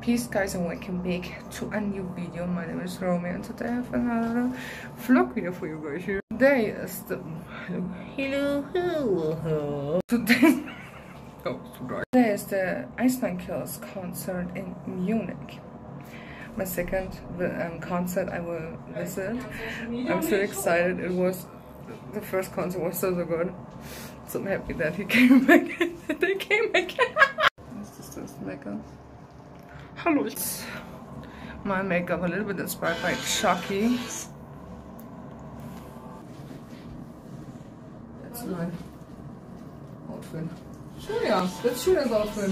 Peace guys and welcome back to a new video. My name is Romy and today I have another vlog video for you guys here. Today is the today is the Iceman Kills concert in Munich. My second concert I will visit. I'm so excited. It was the first concert was so good. So I'm happy that he came back. They came again. This is makeup. Hello. My makeup a little bit inspired by Chucky. That's my outfit. Julia, that's Julia's outfit.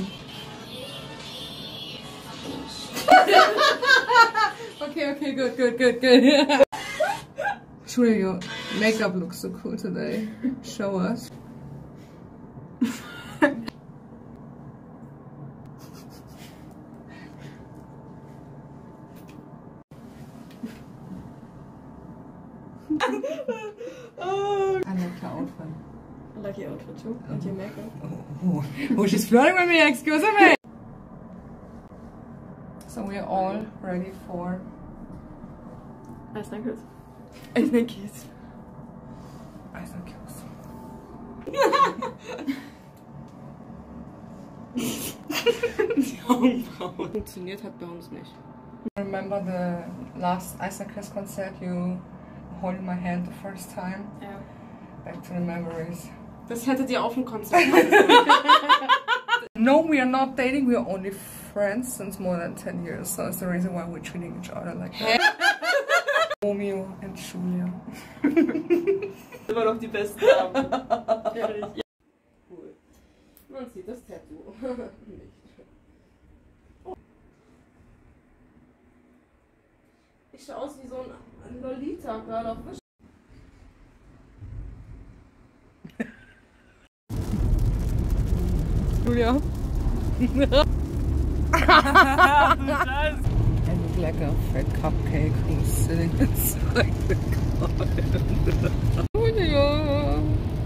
Okay, good. Julia, your makeup looks so cool today. Show us. Oh. I like your outfit. I like your outfit too, and your makeup. Oh, she's flirting with me, excuse me! So we are all ready for Iceman Kills. Iceman Kills. Iceman Kills. Funktioniert hat bei uns nicht. Remember the last Iceman Kills concert? You holding my hand the first time? Yeah. Back to the memories. Das hättet ihr auf dem Konzert. No, we are not dating. We are only friends since more than 10 years. So it's the reason why we're treating each other like that. Romeo and Julia. Immer noch die besten Namen. Ehrlich. Ja. Cool. Man sieht das Tattoo. Nicht. Oh. Ich schaue aus wie so ein Lolita gerade auf Wisch. Julia. I look like a fat cupcake who's sitting inside the car. Julia.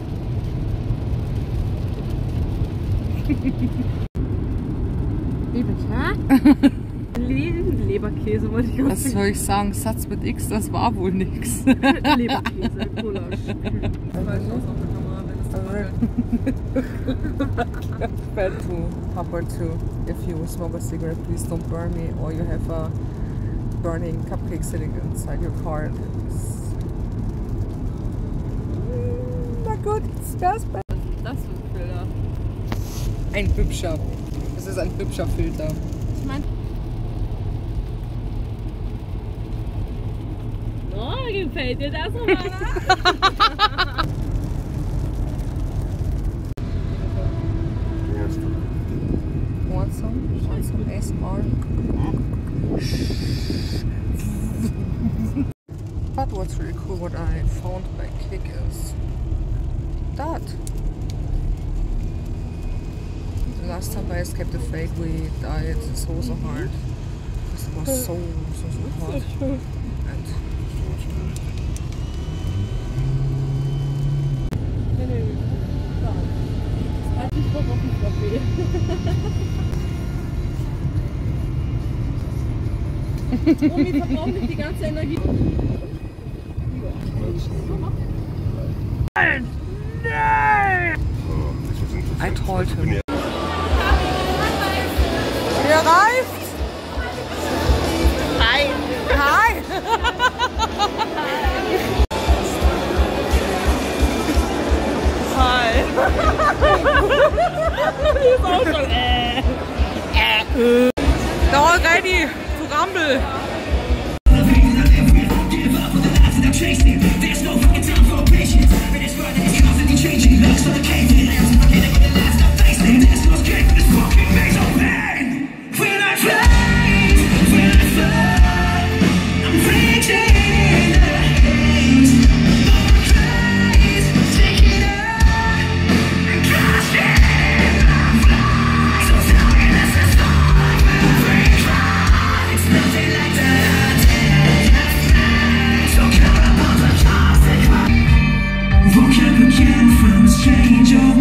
Wie bitte? Leberkäse wollte ich auch Was soll ich sagen? Satz mit X, das war wohl nix. Leberkäse, Gulasch. Bad to Papa too. If you smoke a cigarette, please don't burn me, or you have a burning cupcake sitting inside your car. Na gut, it's best. Was ist das für ein Filter? Ein hübscher. Es ist ein hübscher Filter. Ich meine. Oh, gefällt dir das, Romana? Want some ASMR? But what's really cool, what I found by Kick is that the last time I escaped the fate, we died so hard. It was so hard. And Romy verbraucht nicht die ganze Energie. Nein! I told him. Ihr reift! Hi! Hi! Hi! Die ist auch schon They're all ready to rumble. Woke up again from a strange old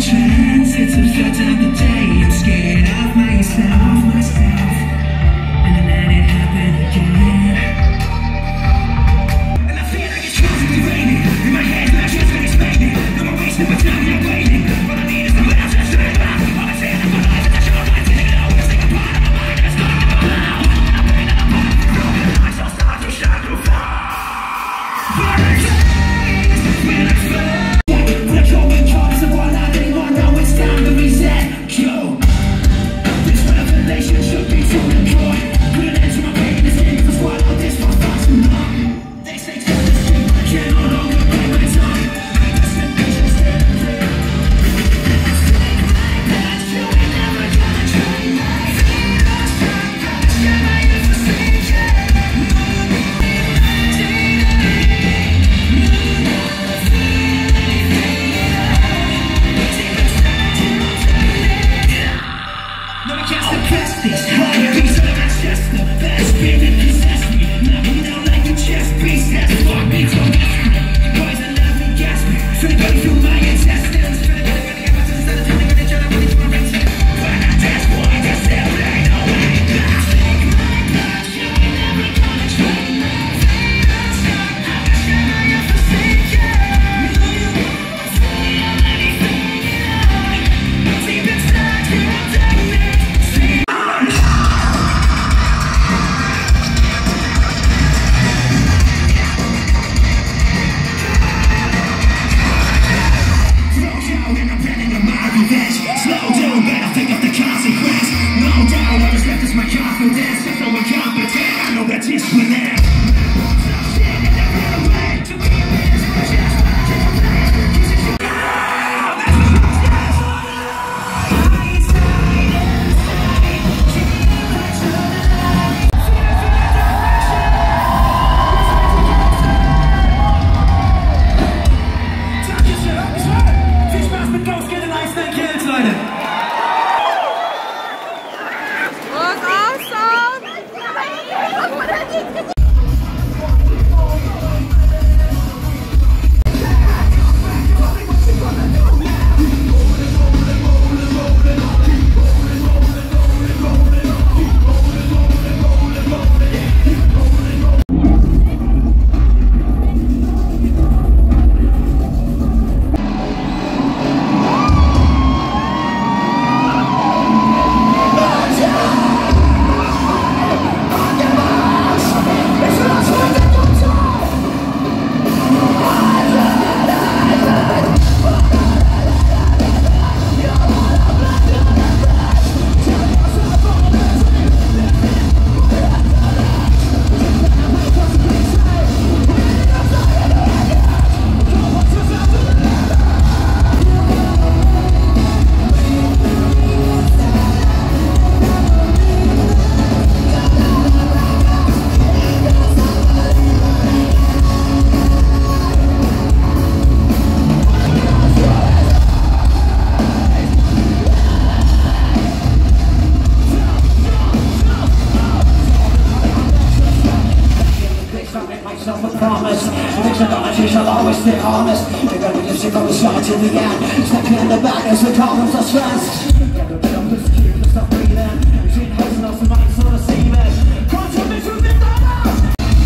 always stay honest. They're gonna be lipstick from the start to the end. Stepping in the back as we call them the stress. Gotta get up this cue to stop breathing. Between heads and us, the mind's so deceiving. Quantum is with the numbers.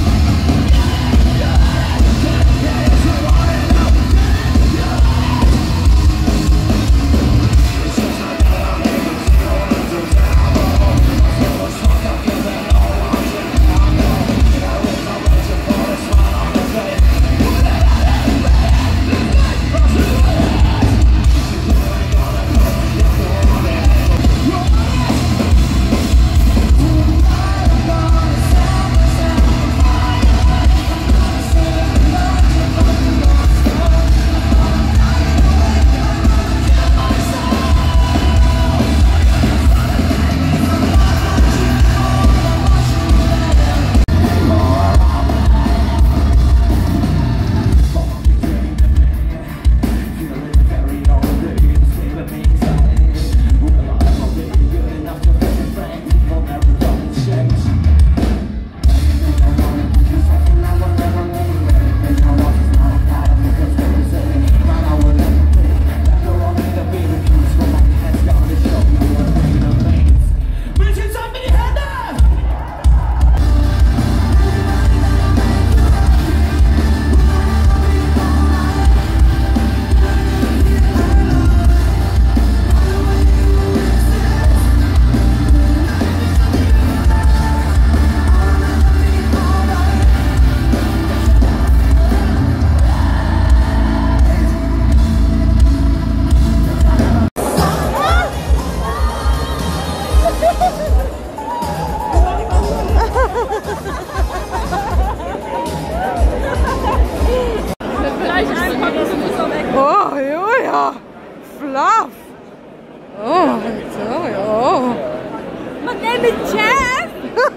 Oh, Julia! Fluff! Oh, sorry, oh! My name is Jeff!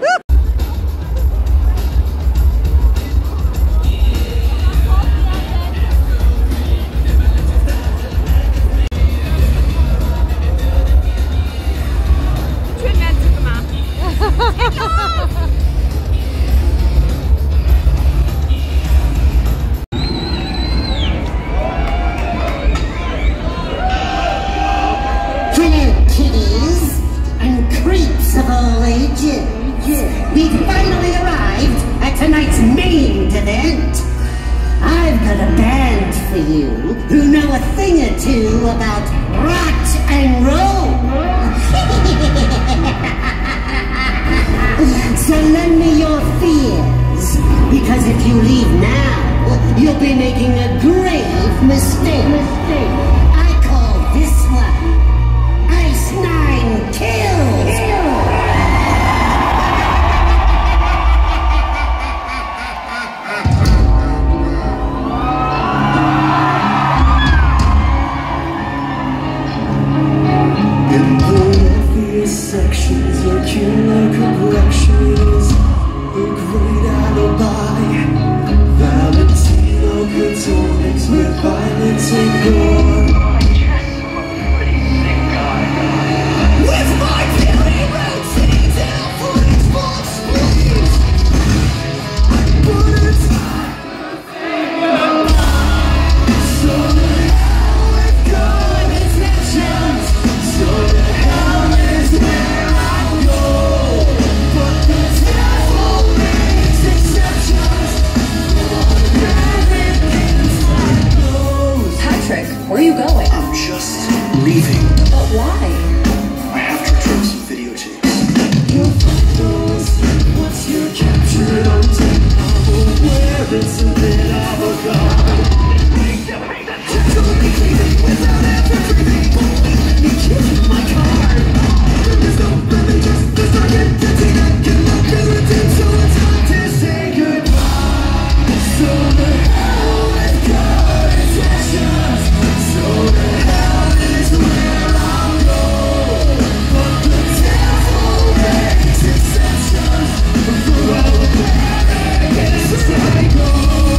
Schön werden sie gemacht. We've finally arrived at tonight's main event. I've got a band for you who know a thing or two about rock and roll. So lend me your fears, because if you leave now, you'll be making a grave mistake. I call this one Ice 9 Kills. Sections, your killer complexions, a great alibi. Valentino Catonics with violence and gore. With my beauty routines and outfits full of spleens, but it's so the hell with good intentions. So the hell is where I go, but the devil makes exceptions for everything I know. Patrick, where are you going? I'm just leaving. But why? I have to return some videotapes. Your photos, once you're captured on tape, I'm aware it's a bit of a god. Gently leaving without ever dreaming. Let me give you my card. There's no religious, there's no identity that can look as a team, so it's time to say goodbye. So the hell with good intentions. So the hell is where I'll go, but the devil makes exceptions for all the paradise I go.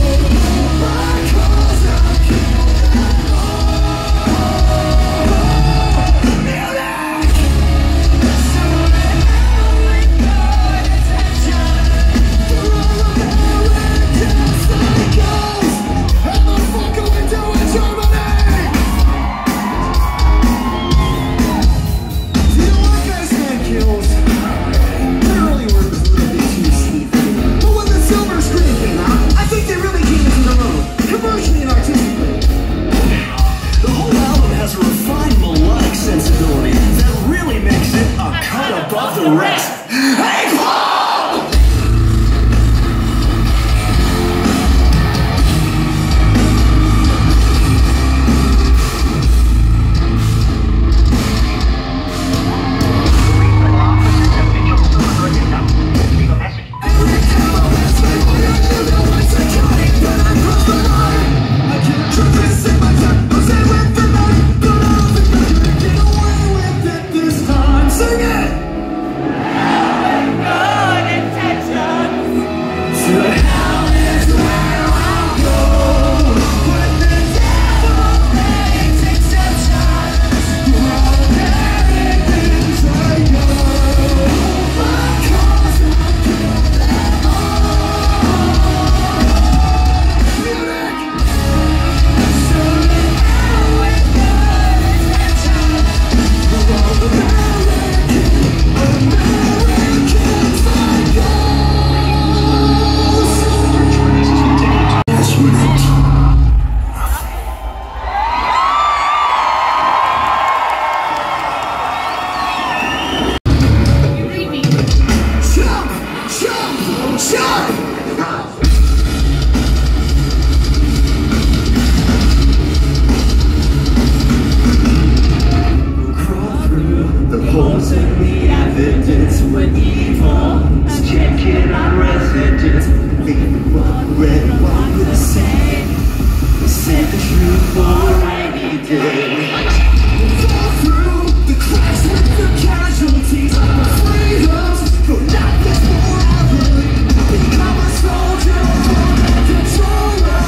again. Fall through the cracks with the casualties. My freedoms go not this forever. Become a soldier for the controller.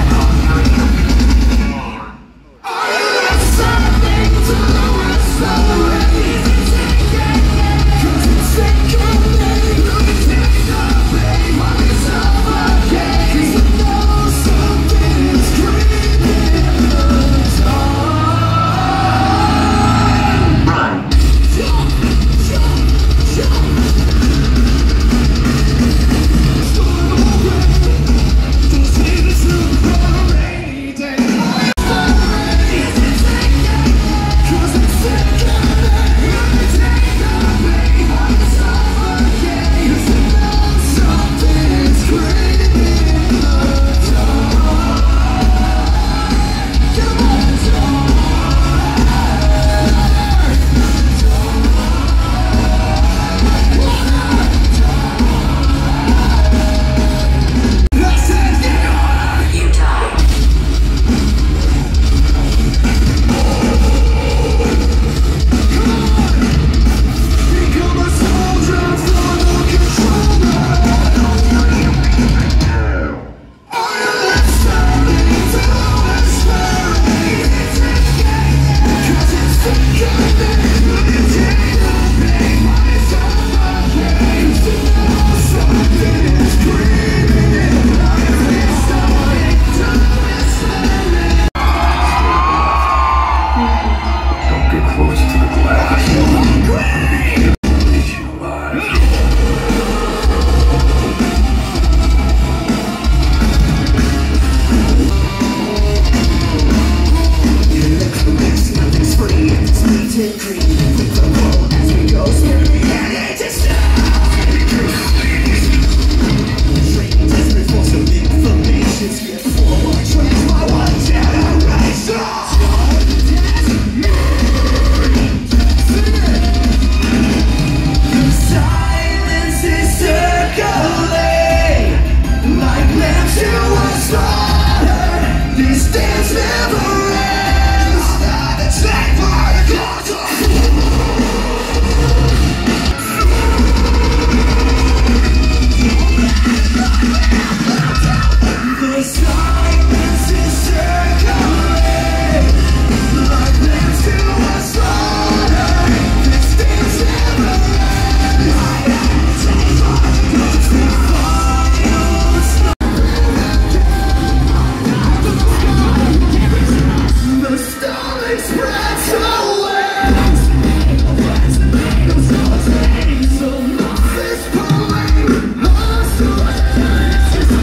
I have something to restore. Cause it's sick of me. Take the pain on yourself again. Cause I know something's creeping in the dark. Run. Jump, jump, jump. Don't see the truth on a rainy day. Cause I'm sick of it. Take the pain on yourself again. Cause I know something's creeping in the dark. Come on, dark. I said get on. You die. Become a soldier for the controller. I have something to experiment. Cause it's sick of me. Take the pain on yourself again. Cause you know something's creeping in. It's starting to experiment. Don't get close to the glass. Eat you alive. Nothing's free, it's me to green. With the world as we go, screaming and it just trained before some information's get forward. Trans by one generation. The silence is circling like lambs to a slaughter. This dance never ends. Attack by the The silence is circling like lambs to a slaughter. This dance never ends. Attack by the final the stomach spreads away. So nothing's pulling us away.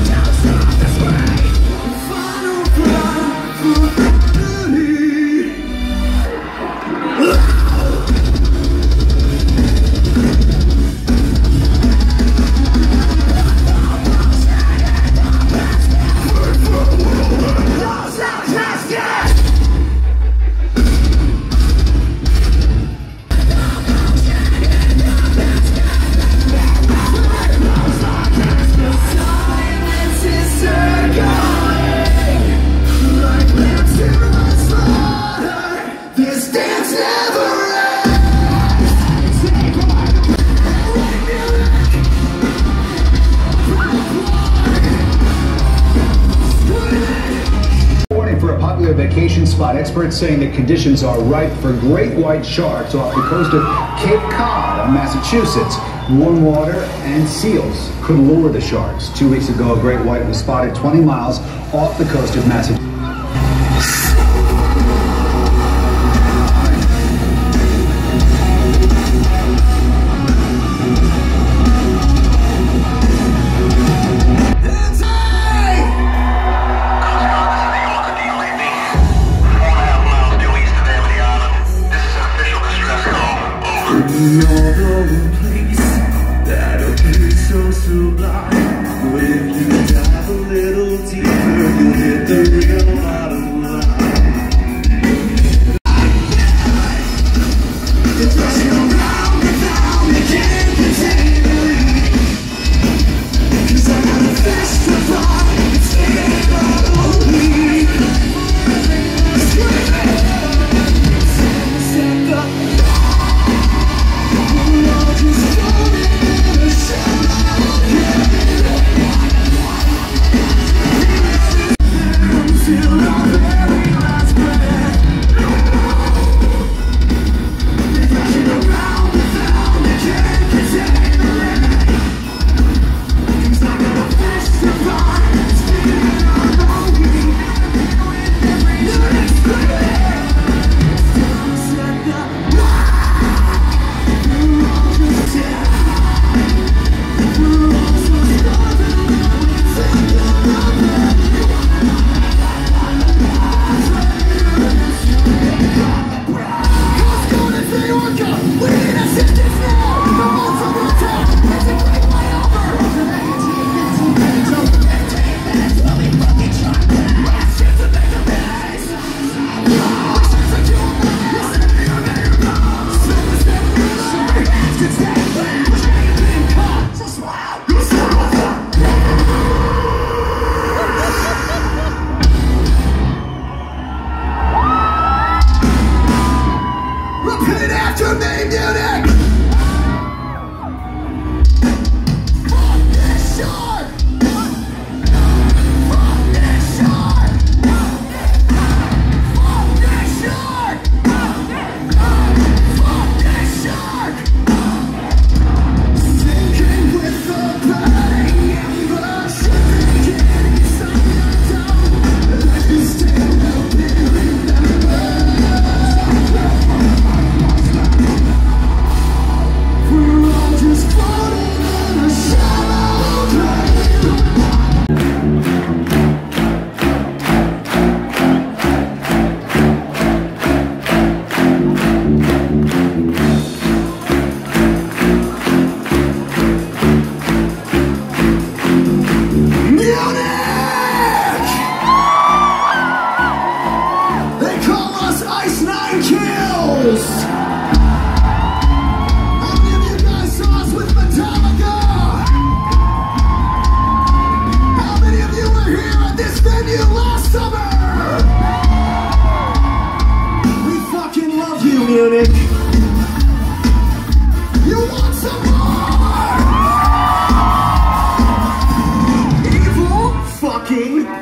Final cry for me. Silence is circling like lambs to a slaughter. This dance never Warning for a popular vacation spot. Experts saying that conditions are ripe for great white sharks off the coast of Cape Cod on Massachusetts. Warm water and seals could lure the sharks. 2 weeks ago, a great white was spotted 20 miles off the coast of Massachusetts. That'll be so sublime. When you dive a little deeper, you'll hit the real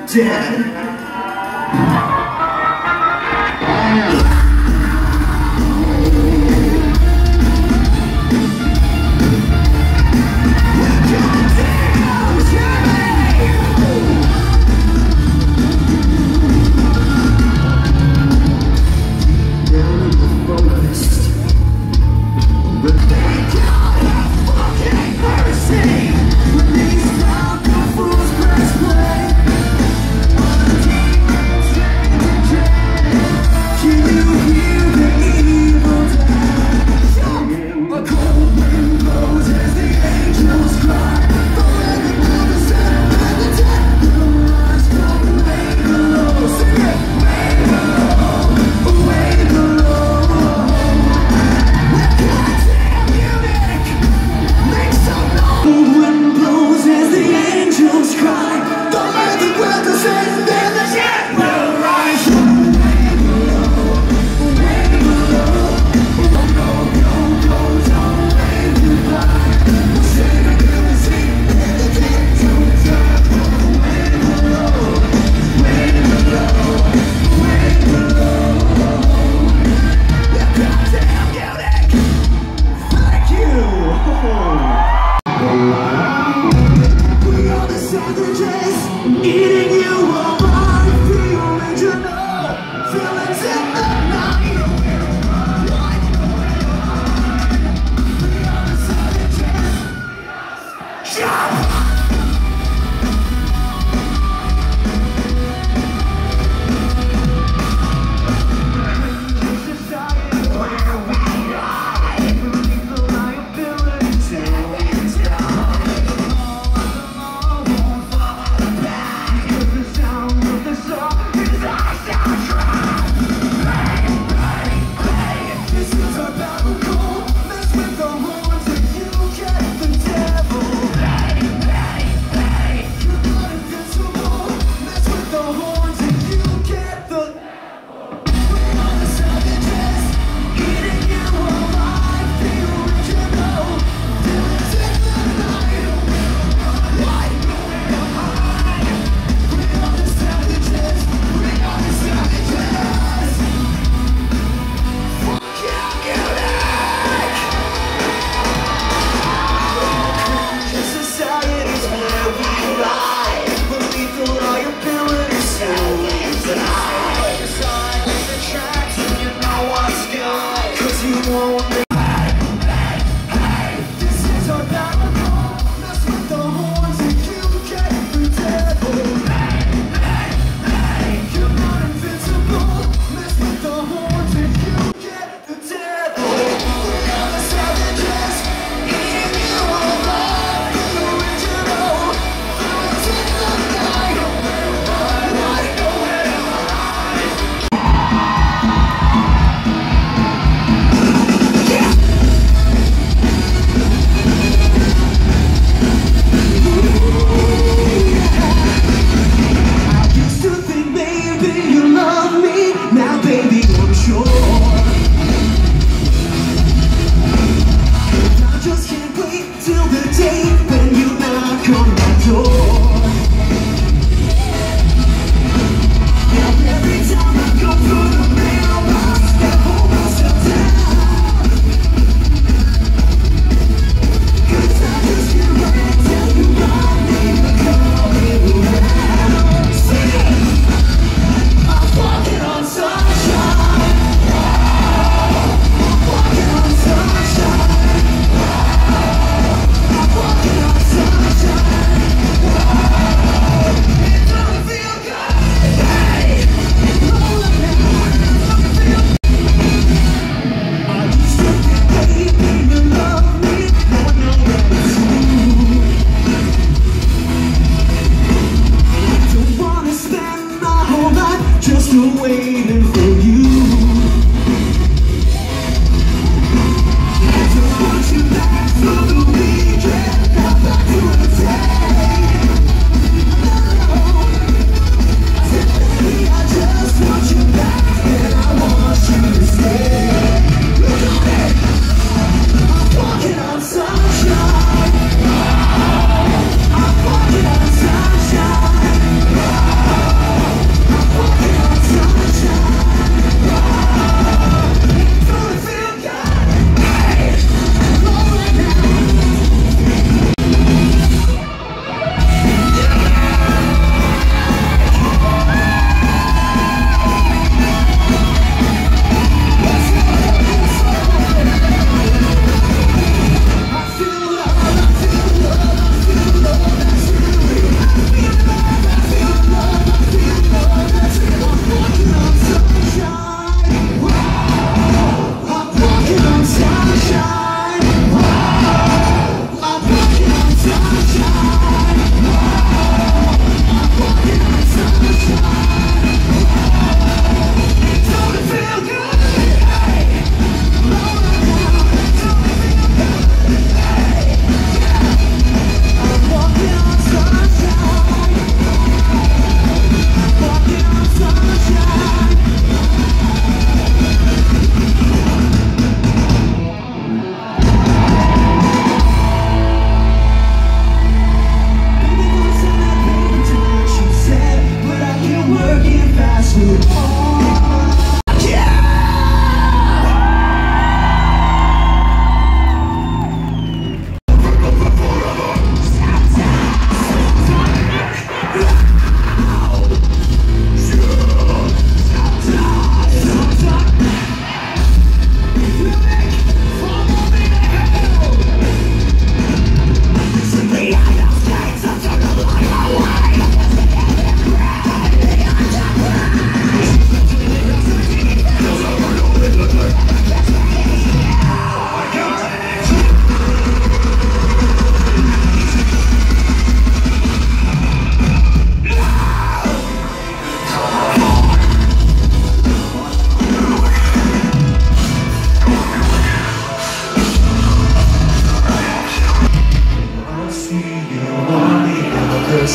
dead.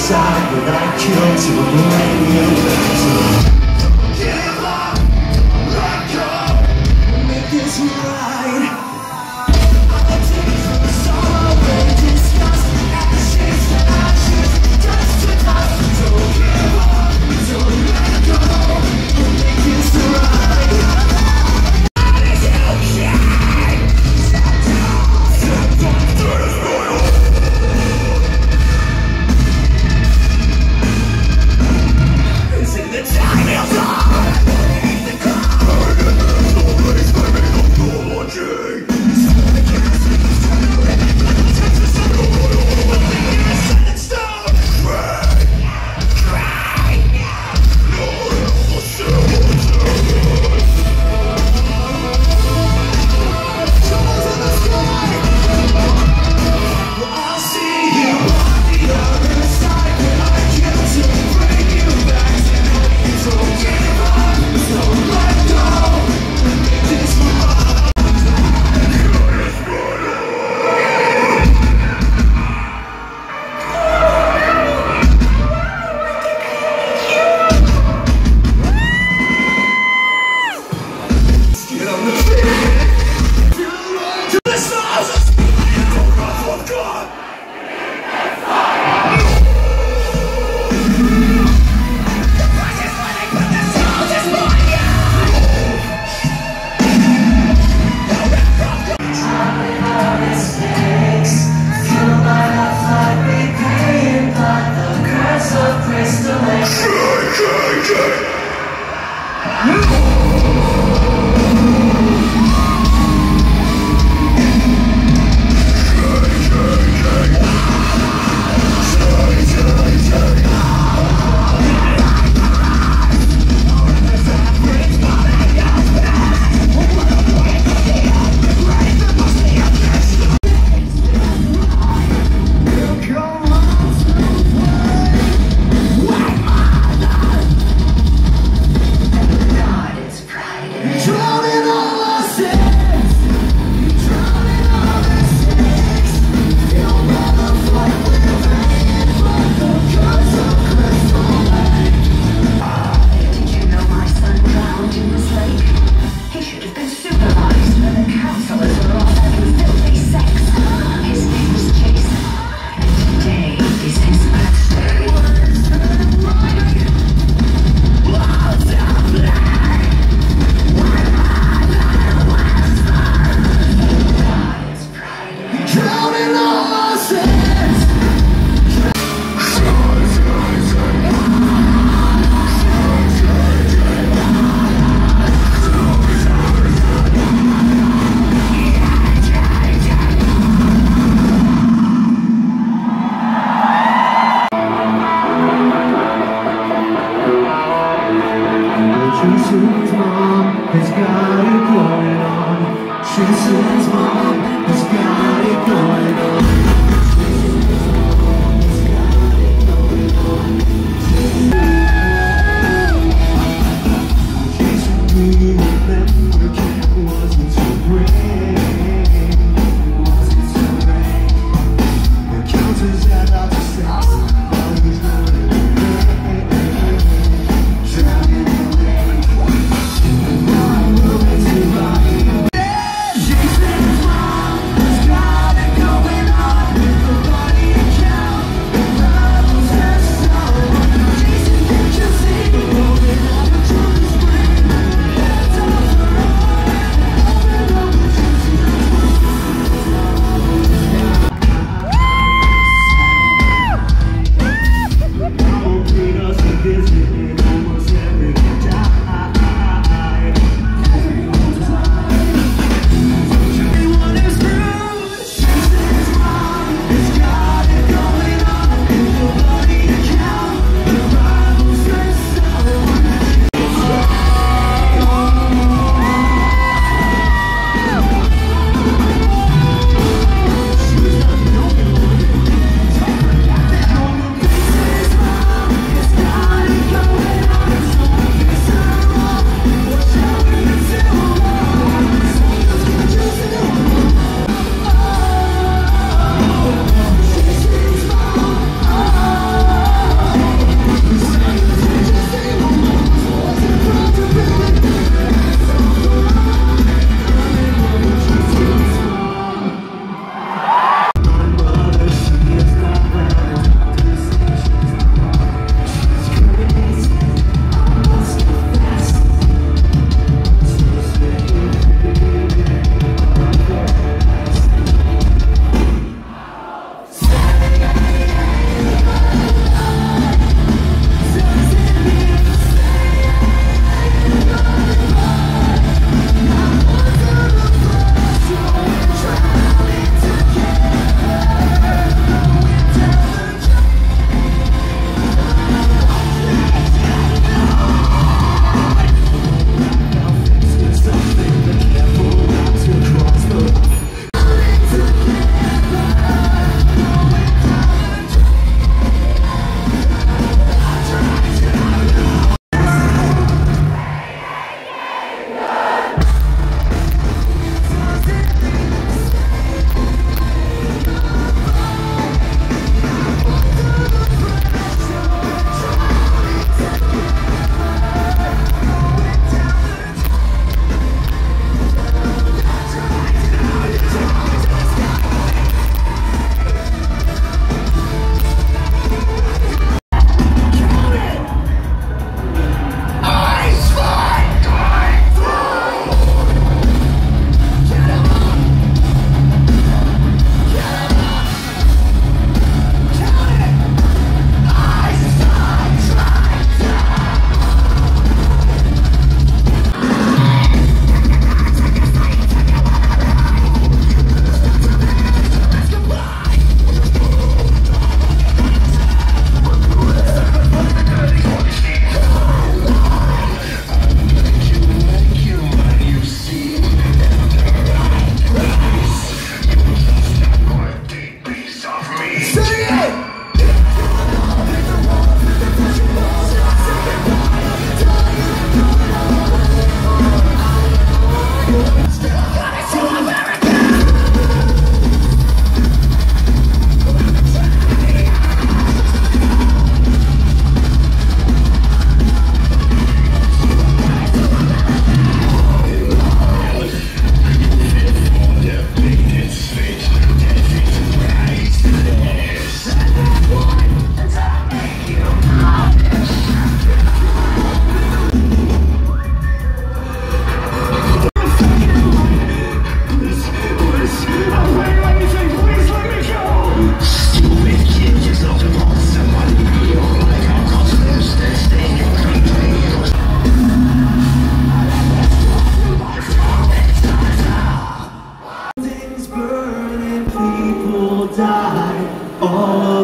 side when I kill to bring you back to. Give up, let go, make this right. I'll take the sorrow and disgust, ashes to ashes, dust to dust. Don't give up, don't let go, make this right. Take the time.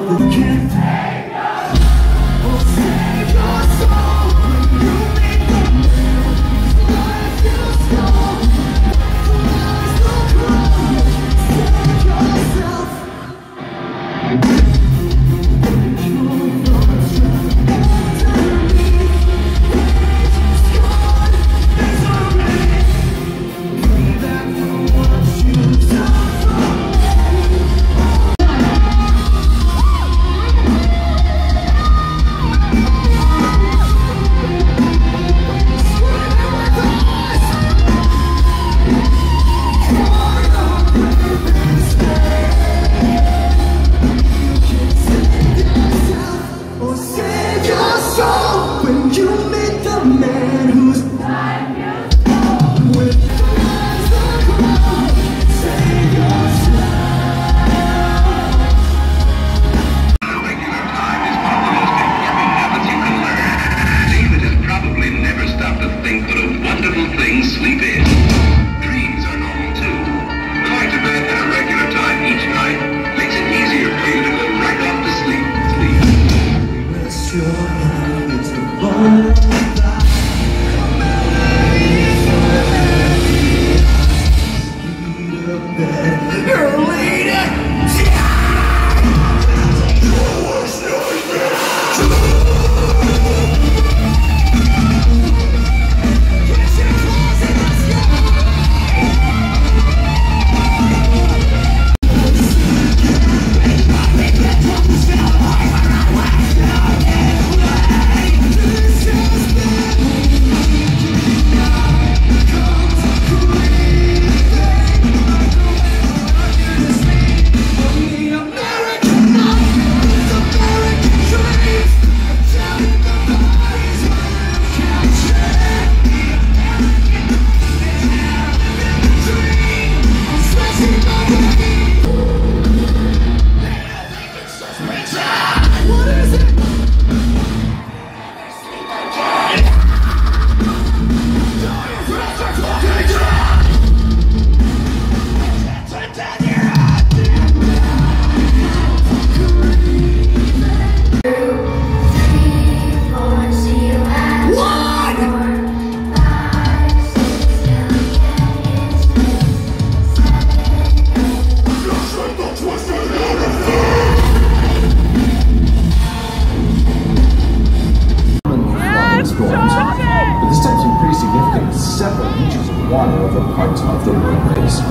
water over parts of the roadways.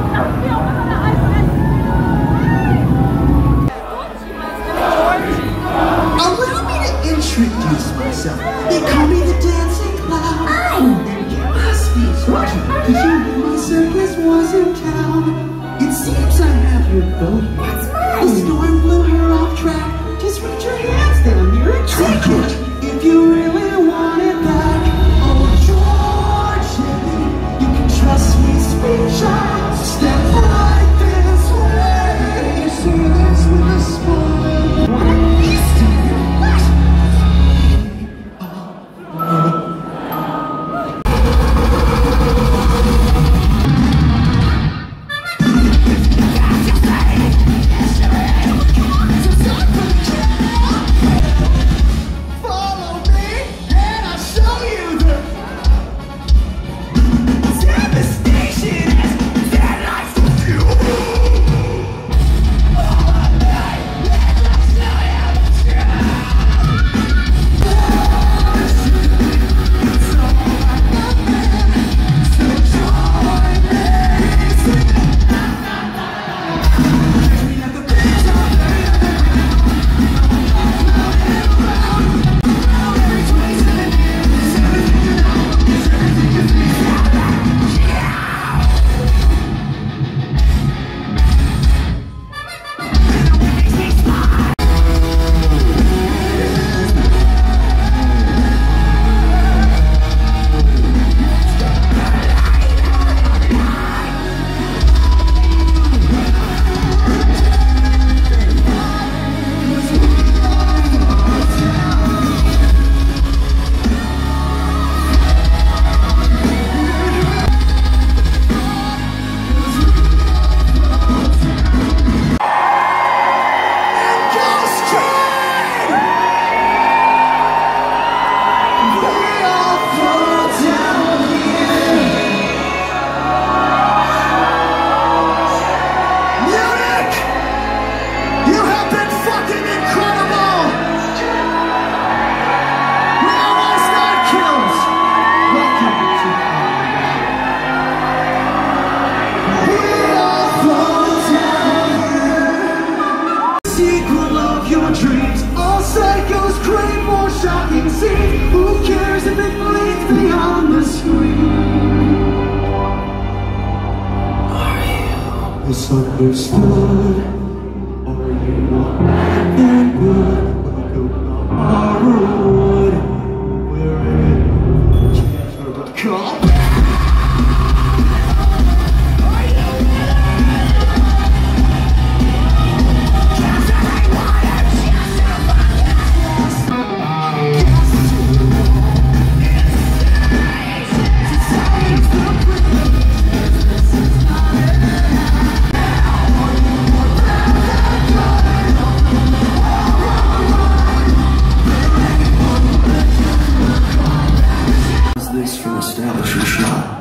Allow me to introduce myself. They call me the Dancing Clown. And you must be fortunate, because you knew my circus was in town. It seems I have your vote. The storm blew her off track. Just reach your hands down here and take it. If you really want it back. Oh, Georgie, you can trust me, sweet child. Step right this way. See this with a smile. What a beast to you. dreams. All psychos crave more shocking scenes. Who cares if it bleeds beyond the screen? Are you misunderstood? Are you not that good? Welcome to Arrowwood. We're in Jennifer. Come back! This from establishing shot.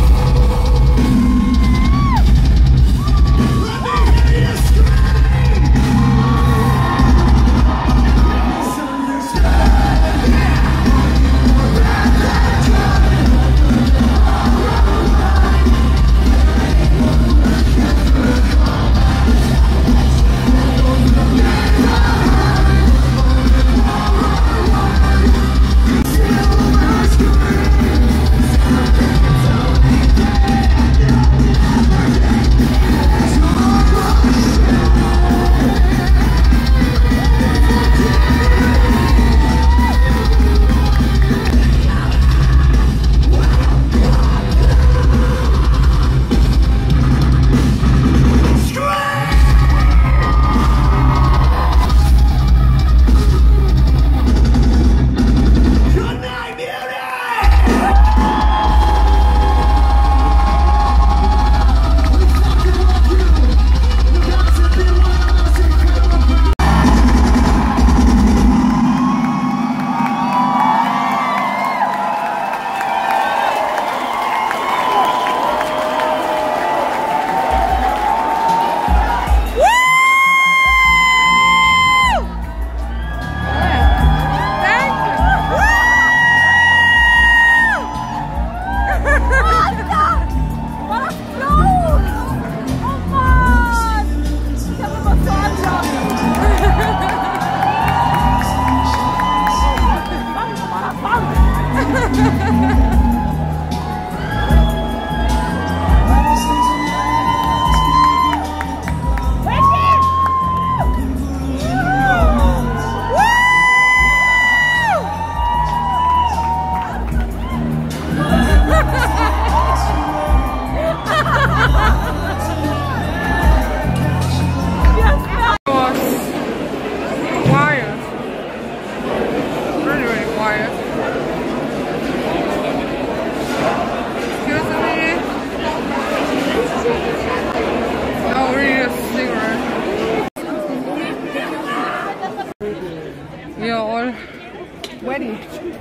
We are all ready.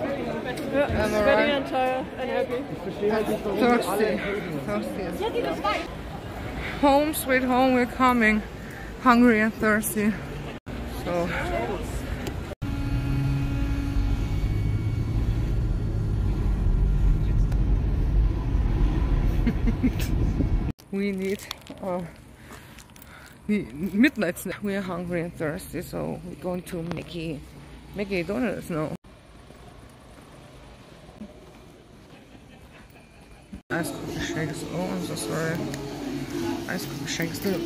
Ready and tired and happy. Thirsty. Home, sweet home, we're coming. Hungry and thirsty. So. We need the midnight snack. We are hungry and thirsty, so we're going to Mickey Donuts now. Ice coffee shakes. Oh, I'm so sorry. Ice coffee shakes too.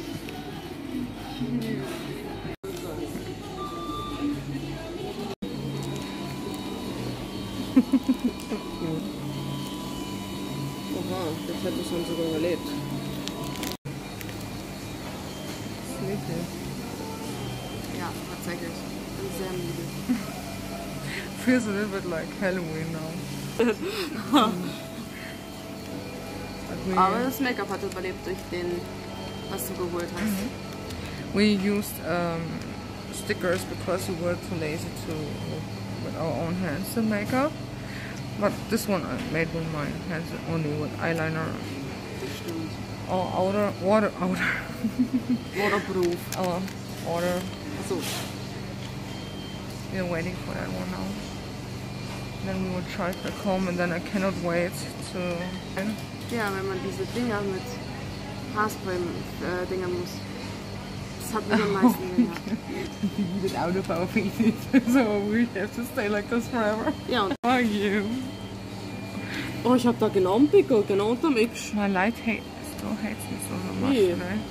Oha, jetzt hat es schon sogar überlebt. Sleepy. Ja, tatsächlich. Ich bin sehr müde. Feels a little bit like Halloween now. Aber das Make-up hat überlebt durch den, was du geholt hast. We used stickers because we were too lazy to with our own hands to make up. But this one I made with my hands only with eyeliner. Das stimmt. Waterproof. Water. Achso. We're waiting for that one now. Then we will try back home and then I cannot wait to... Ja, wenn man diese Dinger mit Haarspray dingern muss. Das hat mich am meisten genervt. You get out of our feces, so we have to stay like this forever. Ja, und Fuck you. oh, ich hab da genau einen Pickel, genau unterm X. My light hate still hates me so much Yeah. today.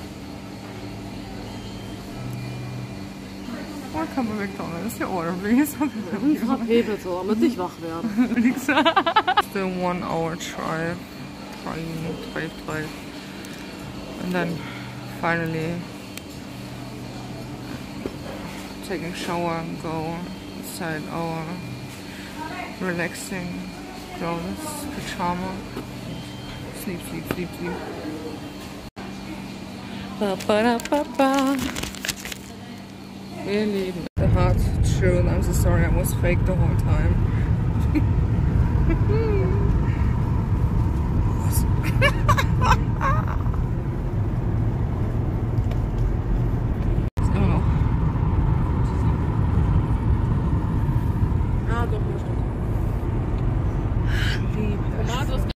Welcome to McDonald's. Your order, please. Und Frappé bitte, damit ich wach werde. Still 1 hour drive. Drive. And then finally taking shower and go inside our relaxing clothes, pajama. Sleep. Ba-ba-da-ba-ba. Ihr Lieben, the hard truth, I'm so sorry I was fake the whole time.